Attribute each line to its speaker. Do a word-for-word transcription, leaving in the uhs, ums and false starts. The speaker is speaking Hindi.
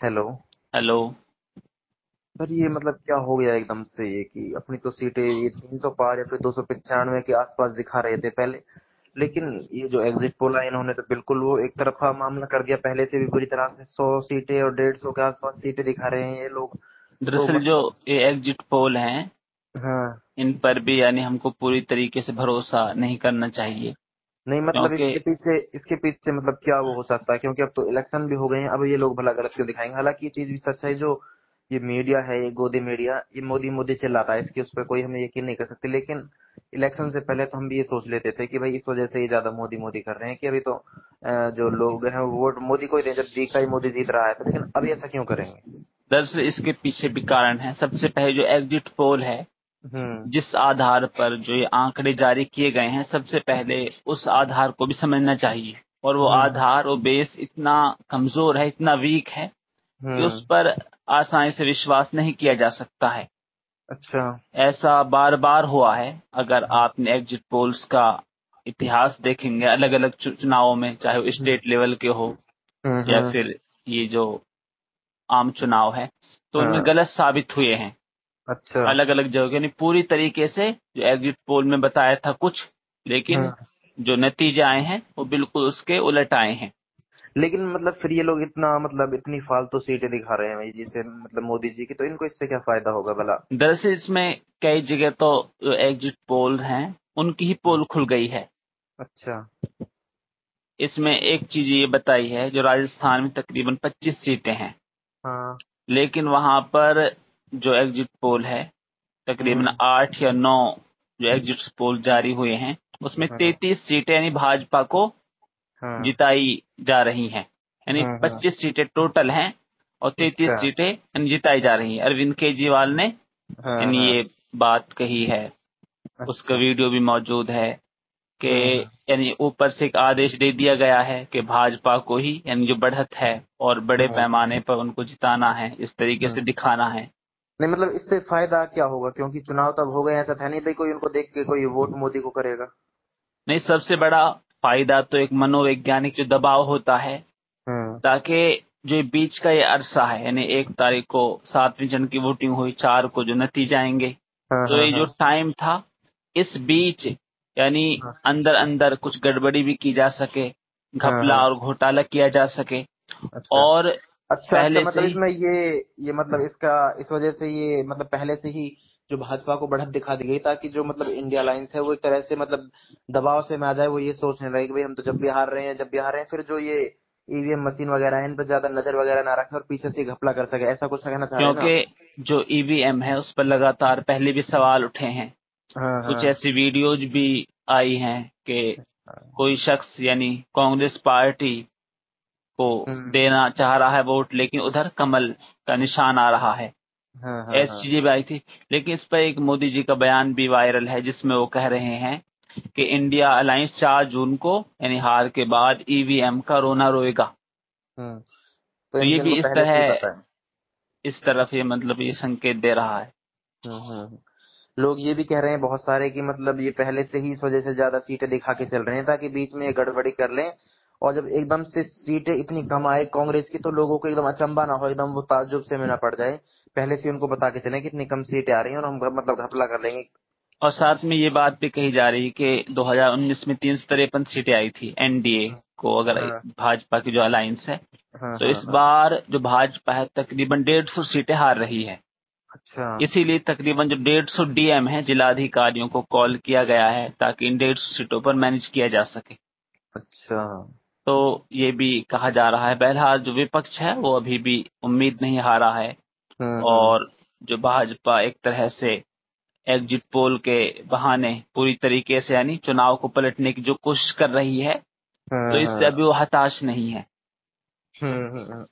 Speaker 1: हेलो।
Speaker 2: हेलो।
Speaker 1: सर ये मतलब क्या हो गया एकदम से ये कि अपनी तो सीटें ये तीन सौ पार या फिर दो सौ पचानवे के आसपास दिखा रहे थे पहले। लेकिन ये जो एग्जिट पोल है इन्होंने तो बिल्कुल वो एक तरफा मामला कर दिया। पहले से भी बुरी तरह से सौ सीटें और डेढ़ सौ के आसपास सीटें दिखा रहे हैं ये लोग। तो
Speaker 2: दरअसल जो
Speaker 1: मतलब
Speaker 2: ये एग्जिट पोल हैं,
Speaker 1: हाँ।
Speaker 2: इन पर भी यानी हमको पूरी तरीके से भरोसा नहीं करना चाहिए,
Speaker 1: नहीं मतलब
Speaker 2: क्योंकि
Speaker 1: इसके पीछे इसके पीछे मतलब क्या वो हो सकता है, क्योंकि अब तो इलेक्शन भी हो गए हैं। अब ये लोग भला गलत क्यों दिखाएंगे। हालांकि ये चीज भी सच है, जो ये मीडिया है, ये गोदी मीडिया, ये मोदी मोदी चिल्लाता है, इसकी उस पर कोई हमें यकीन नहीं कर सकते। लेकिन इलेक्शन से पहले तो हम भी ये सोच लेते थे कि भाई इस वजह से ये ज्यादा मोदी मोदी कर रहे हैं कि अभी तो अ, जो लोग हैं वो वोट मोदी को ही दें जब जीत का ही मोदी जीत रहा है। तो लेकिन अभी ऐसा क्यों करेंगे।
Speaker 2: दरअसल इसके पीछे भी कारण है। सबसे पहले जो एग्जिट पोल है,
Speaker 1: हम्म।
Speaker 2: जिस आधार पर जो ये आंकड़े जारी किए गए हैं, सबसे पहले उस आधार को भी समझना चाहिए। और वो
Speaker 1: हम्म।
Speaker 2: आधार, वो बेस इतना कमजोर है, इतना वीक है कि उस
Speaker 1: हम्म।
Speaker 2: पर आसानी से विश्वास नहीं किया जा सकता है।
Speaker 1: अच्छा।
Speaker 2: ऐसा बार बार हुआ है। अगर
Speaker 1: हम्म।
Speaker 2: आपने एग्जिट पोल्स का इतिहास देखेंगे अलग अलग चुनावों में, चाहे वो
Speaker 1: हम्म।
Speaker 2: स्टेट लेवल के हो
Speaker 1: हम्म।
Speaker 2: या
Speaker 1: हम्म।
Speaker 2: फिर ये जो आम चुनाव है, तो उनमें
Speaker 1: हाँ।
Speaker 2: गलत साबित हुए हैं
Speaker 1: अच्छा।
Speaker 2: अलग अलग जगह। यानी पूरी तरीके से जो एग्जिट पोल में बताया था कुछ, लेकिन
Speaker 1: हम्म।
Speaker 2: जो नतीजे आए हैं वो बिल्कुल उसके उलट आए हैं।
Speaker 1: लेकिन मतलब फिर ये लोग इतना मतलब इतनी फालतू सीटें दिखा रहे हैं भाई जी से मतलब मोदी जी की, तो इनको इससे क्या फायदा होगा भला।
Speaker 2: दरअसल इसमें कई जगह तो जो एग्जिट पोल हैं उनकी ही
Speaker 1: हम्म।
Speaker 2: पोल खुल गई है।
Speaker 1: अच्छा।
Speaker 2: इसमें एक चीज ये बताई है, जो राजस्थान में तकरीबन पच्चीस सीटें हैं,
Speaker 1: हाँ।
Speaker 2: लेकिन वहां पर जो एग्जिट पोल है, तकरीबन
Speaker 1: हम्म।
Speaker 2: आठ या नौ जो एग्जिट पोल जारी हुए हैं, उसमें
Speaker 1: हाँ।
Speaker 2: तैंतीस सीटें यानी भाजपा को
Speaker 1: हाँ।
Speaker 2: जिताई जा रही हैं। यानी
Speaker 1: हाँ। हाँ।
Speaker 2: पच्चीस सीटें टोटल हैं और तैंतीस
Speaker 1: अच्छा।
Speaker 2: सीटें यानी जिताई जा रही हैं। अरविंद केजरीवाल ने
Speaker 1: हाँ।
Speaker 2: यानी
Speaker 1: हाँ।
Speaker 2: ये बात कही है, उसका
Speaker 1: अच्छा।
Speaker 2: वीडियो भी मौजूद है कि
Speaker 1: हम्म। हम्म।
Speaker 2: यानी ऊपर से एक आदेश दे दिया गया है कि भाजपा को ही यानी जो बढ़त है और बड़े
Speaker 1: हम्म।
Speaker 2: पैमाने पर उनको जिताना है, इस तरीके से
Speaker 1: हम्म।
Speaker 2: दिखाना है।
Speaker 1: नहीं मतलब इससे फायदा क्या होगा, क्योंकि चुनाव तब हो गए, ऐसा था नहीं भाई कोई उनको देख के कोई वोट मोदी को करेगा।
Speaker 2: नहीं, सबसे बड़ा फायदा तो एक मनोवैज्ञानिक जो दबाव होता है,
Speaker 1: हम्म।
Speaker 2: ताकि जो ये बीच का ये अरसा है, यानी एक तारीख को सातवीं जन की वोटिंग हुई, चार को जो नतीजे आएंगे,
Speaker 1: हाँ।
Speaker 2: तो
Speaker 1: हाँ।
Speaker 2: ये जो
Speaker 1: हाँ।
Speaker 2: टाइम था, इस बीच यानी
Speaker 1: हाँ।
Speaker 2: अंदर अंदर कुछ गड़बड़ी भी की जा सके,
Speaker 1: हाँ।
Speaker 2: घपला
Speaker 1: हाँ।
Speaker 2: और घोटाला किया जा सके।
Speaker 1: अच्छा।
Speaker 2: और
Speaker 1: अच्छा। अच्छा
Speaker 2: पहले से
Speaker 1: मतलब
Speaker 2: ही
Speaker 1: इसमें ये ये मतलब इसका इस वजह से ये मतलब पहले से ही जो भाजपा को बढ़त दिखा दी गई, ताकि जो मतलब इंडिया अलायंस है वो एक तरह से मतलब दबाव से में आ जाए। वो ये सोचने लगे कि भाई हम तो जब भी हार रहे हैं जब भी हार रहे हैं, फिर जो ये ईवीएम मशीन वगैरह है इन पर ज्यादा नजर वगैरह ना रखे और पीछे से घपला कर सके। ऐसा कुछ कहना चाह रहे हैं ना आप।
Speaker 2: क्योंकि जो ईवीएम है उस पर लगातार पहले भी सवाल उठे हैं।
Speaker 1: हाँ।
Speaker 2: कुछ
Speaker 1: हाँ।
Speaker 2: ऐसी वीडियोज भी आई हैं कि
Speaker 1: हाँ।
Speaker 2: कोई शख्स यानी कांग्रेस पार्टी को
Speaker 1: हम्म।
Speaker 2: देना चाह रहा है वोट, लेकिन उधर कमल का निशान आ रहा है।
Speaker 1: हाँ। हाँ।
Speaker 2: ऐसी
Speaker 1: हाँ।
Speaker 2: चीजें भी आई थी। लेकिन इस पर एक मोदी जी का बयान भी वायरल है, जिसमें वो कह रहे हैं कि इंडिया अलायंस चार जून को यानी हार के बाद ईवीएम का रोना रोएगा।
Speaker 1: हम्म। तो
Speaker 2: तो
Speaker 1: इन
Speaker 2: ये
Speaker 1: इनको
Speaker 2: भी इस
Speaker 1: पहले से ही
Speaker 2: तरह,
Speaker 1: पता है।
Speaker 2: इस तरफ ये मतलब ये संकेत दे रहा है।
Speaker 1: हम्म। हम्म। लोग ये भी कह रहे हैं बहुत सारे कि मतलब ये पहले से ही इस वजह से ज्यादा सीटें दिखा के चल रहे हैं ताकि बीच में ये गड़बड़ी कर लें। और जब एकदम से सीटें इतनी कम आए कांग्रेस की, तो लोगों को एकदम अचंबा ना हो, एकदम वो ताज्जुब से में ना पड़ जाए। पहले से ही उनको बता के चले कि इतनी कम सीटें आ रही हैं और हम घ- मतलब घपला कर लेंगे।
Speaker 2: और साथ में ये बात भी कही जा रही है कि दो हज़ार उन्नीस में तीन सौ तिरपन सीटें आई थी एनडीए को, अगर
Speaker 1: हाँ।
Speaker 2: भाजपा की जो अलायंस है।
Speaker 1: हाँ।
Speaker 2: तो
Speaker 1: हाँ।
Speaker 2: इस
Speaker 1: हाँ।
Speaker 2: बार जो भाजपा है तकरीबन डेढ़ सौ सीटें हार रही है।
Speaker 1: अच्छा।
Speaker 2: इसीलिए तकरीबन जो डेढ़ सौ डीएम है, जिलाधिकारियों को कॉल किया गया है ताकि इन डेढ़ सौ सीटों पर मैनेज किया जा सके।
Speaker 1: अच्छा।
Speaker 2: तो ये भी कहा जा रहा है। बहरहाल जो विपक्ष है वो अभी भी उम्मीद नहीं हारा है।
Speaker 1: हम्म। हम्म।
Speaker 2: और जो भाजपा एक तरह से एग्जिट पोल के बहाने पूरी तरीके से यानी चुनाव को पलटने की जो कोशिश कर रही है, तो
Speaker 1: हाँ।
Speaker 2: इससे
Speaker 1: हाँ।
Speaker 2: अभी वो हताश नहीं है।
Speaker 1: हम्म। हम्म।